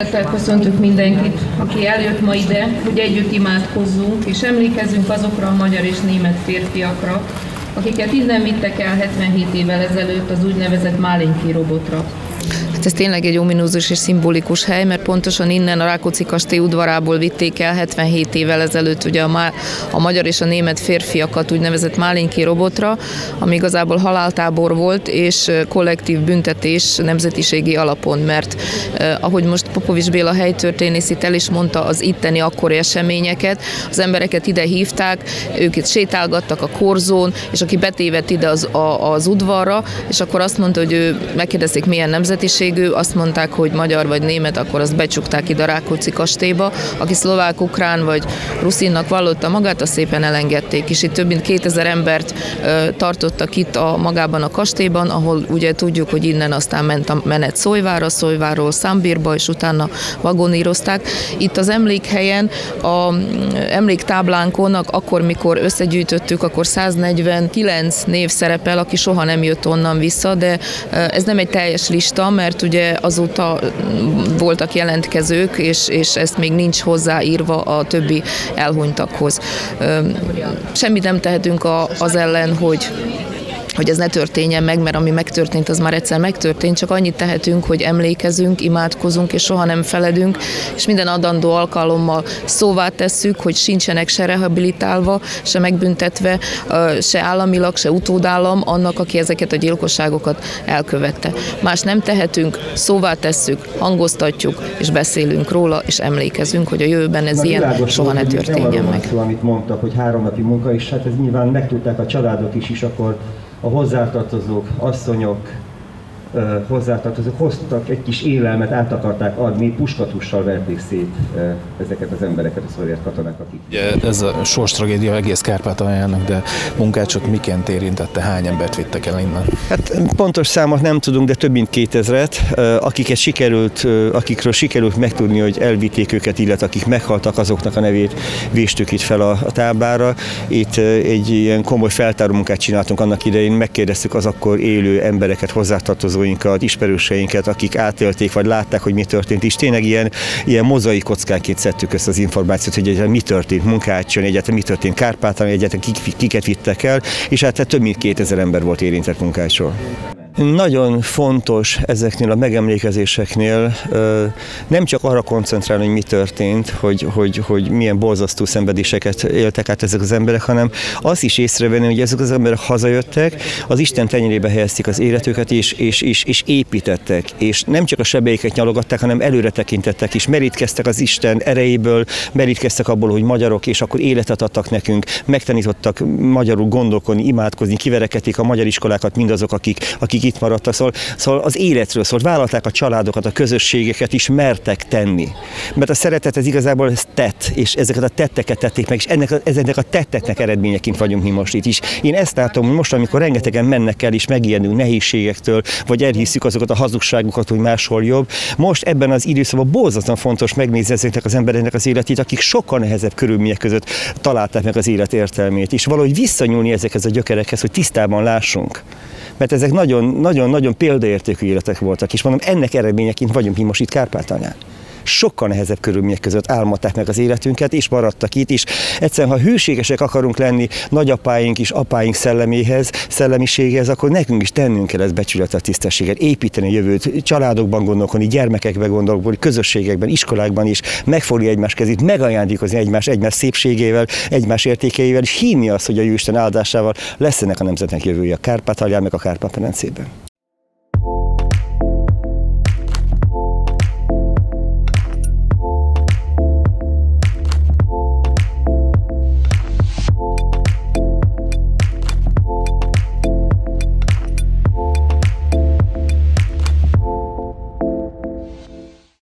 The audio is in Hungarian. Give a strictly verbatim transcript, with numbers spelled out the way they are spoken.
Szeretettel köszöntök mindenkit, aki eljött ma ide, hogy együtt imádkozzunk, és emlékezzünk azokra a magyar és német férfiakra, akiket innen vittek el hetvenhét évvel ezelőtt az úgynevezett Málinki robotra. Hát ez tényleg egy ominózus és szimbolikus hely, mert pontosan innen a Rákóczi-kastély udvarából vitték el hetvenhét évvel ezelőtt ugye a, má, a magyar és a német férfiakat úgynevezett Málinki robotra, ami igazából haláltábor volt, és kollektív büntetés nemzetiségi alapon, mert eh, ahogy most Popovics Béla helytörténész itt el is mondta az itteni akkori eseményeket, az embereket ide hívták, ők itt sétálgattak a korzón, és aki betévedt ide az, a, az udvarra, és akkor azt mondta, hogy ő megkérdezték, milyen nemzetiségű, azt mondták, hogy magyar vagy német, akkor azt becsukták ide a Rákóczi-kastélyba. Aki szlovák, ukrán vagy ruszinnak vallotta magát, azt szépen elengedték. És itt több mint kétezer embert ö, tartottak itt a, magában a kastélyban, ahol ugye tudjuk, hogy innen aztán ment a menet Szólyvárra, Szólyvárról Számbírba, és utána vagonírozták. Itt az emlékhelyen, a emléktáblánkon, akkor, mikor összegyűjtöttük, akkor száznegyvenkilenc név szerepel, aki soha nem jött onnan vissza, de ez nem egy teljes lista, mert ugye azóta voltak jelentkezők, és, és ezt még nincs hozzáírva a többi elhunytakhoz. Semmit nem tehetünk a, az ellen, hogy hogy ez ne történjen meg, mert ami megtörtént, az már egyszer megtörtént, csak annyit tehetünk, hogy emlékezünk, imádkozunk, és soha nem feledünk, és minden adandó alkalommal szóvá tesszük, hogy sincsenek se rehabilitálva, se megbüntetve, se államilag, se utódállam annak, aki ezeket a gyilkosságokat elkövette. Más nem tehetünk, szóvá tesszük, hangoztatjuk, és beszélünk róla, és emlékezünk, hogy a jövőben ez ilyen soha ne történjen meg. Szó, amit mondtak, hogy három napi munka is, hát ez nyilván megtudták a családok is, is akkor a hozzátartozók, asszonyok, hozzátartozók hoztak egy kis élelmet, át akarták adni, puskatussal verték szét ezeket az embereket, a szovjet katonák, akik... Ugye ez a sors tragédia egész Kárpátaljának, de Munkácsot miként érintette, hány embert vittek el innen? Hát pontos számot nem tudunk, de több mint kétezret, akiket sikerült, akikről sikerült megtudni, hogy elvitték őket, illetve akik meghaltak, azoknak a nevét véstük itt fel a, a táblára. Itt egy ilyen komoly feltáró munkát csináltunk annak idején, megkérdeztük az akkor élő embereket, hozzátartozó ismerőseinket, akik átélték, vagy látták, hogy mi történt, és tényleg ilyen, ilyen mozaik kockánként szedtük össze az információt, hogy egyáltalán mi történt Munkácson, egyáltalán mi történt Kárpátalon, egyáltalán kik, kiket vittek el, és hát több mint kétezer ember volt érintett Munkácsról. Nagyon fontos ezeknél a megemlékezéseknél nem csak arra koncentrálni, hogy mi történt, hogy, hogy, hogy milyen borzasztó szenvedéseket éltek át ezek az emberek, hanem azt is észrevenni, hogy ezek az emberek hazajöttek, az Isten tenyerébe helyezték az életüket, és, és, és, és építettek. És nem csak a sebeiket nyalogatták, hanem előre tekintettek, és merítkeztek az Isten erejéből, merítkeztek abból, hogy magyarok, és akkor életet adtak nekünk, megtanítottak magyarul gondolkodni, imádkozni, kiverekedték a magyar iskolákat mindazok, akik, akik itt maradtak, szóval, szóval az életről szólt, vállalták a családokat, a közösségeket is mertek tenni. Mert a szeretet ez igazából ez tett, és ezeket a tetteket tették meg, és ennek a, ezeknek a tetteknek eredményeként vagyunk mi most itt is. Én ezt látom, hogy most, amikor rengetegen mennek el, és megijedünk nehézségektől, vagy elhisszük azokat a hazugságokat, hogy máshol jobb, most ebben az időszakban borzasztóan fontos megnézni ezeknek az embereknek az életét, akik sokkal nehezebb körülmények között találták meg az élet értelmét, és valahogy visszanyúlni ezekhez a gyökerekhez, hogy tisztában lássunk. Mert ezek nagyon-nagyon példaértékű életek voltak, és mondom, ennek eredményeként vagyunk mi most itt Kárpátalján. Sokkal nehezebb körülmények között álmodták meg az életünket, és maradtak itt is. Egyszerűen, ha hűségesek akarunk lenni nagyapáink és apáink szelleméhez, szellemiséghez, akkor nekünk is tennünk kell ezt becsületet, tisztességet, építeni a jövőt, családokban gondolkodni, gyermekekben gondolkodni, közösségekben, iskolákban is, megfogni egymás kezét, megajándékozni egymás, egymás szépségével, egymás értékeivel, és hinni azt, hogy a Jóisten áldásával lesz ennek a nemzetnek jövője a Kárpátalján, meg a Kárpát-medencében.